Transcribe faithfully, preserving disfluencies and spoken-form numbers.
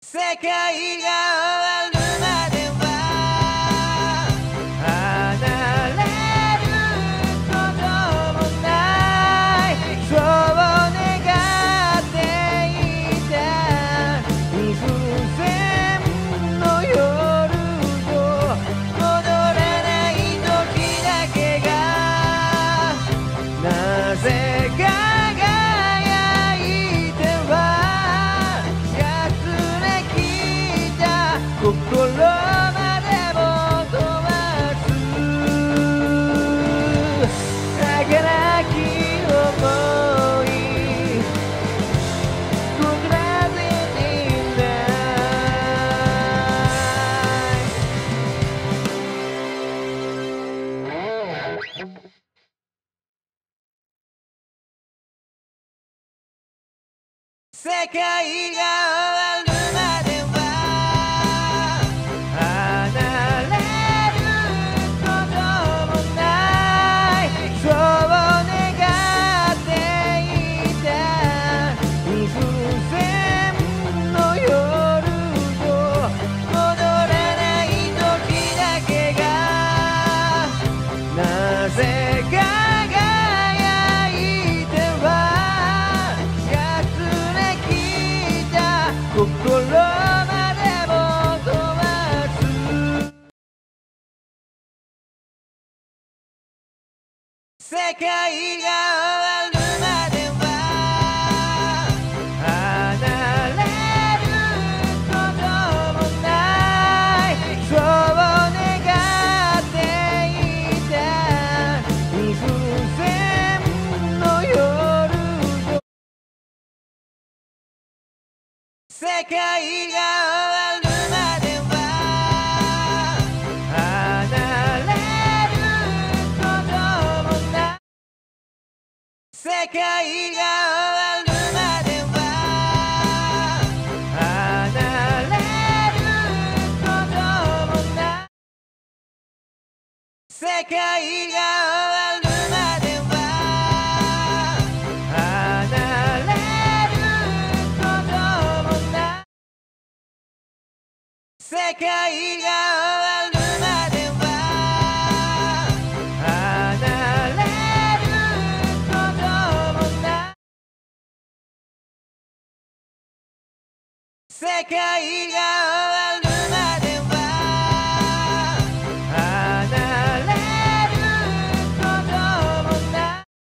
世界が終わるまでは離れることもない、そう願っていた。幾千の夜を戻らない時だけがなぜか心までも問わず儚き想い僕ら全員ない世界が終わるまでなぜ輝いてはやつれきた心までも問わず世界が終わるまでは離れることもない、そう願っていた。幾千の夜を世界が終わるまでは離れることもない、世界が終わるまでは離れることもない、世界が終わるまでは離れることもない、世界が終わるまでは離れることもない、世界が終わる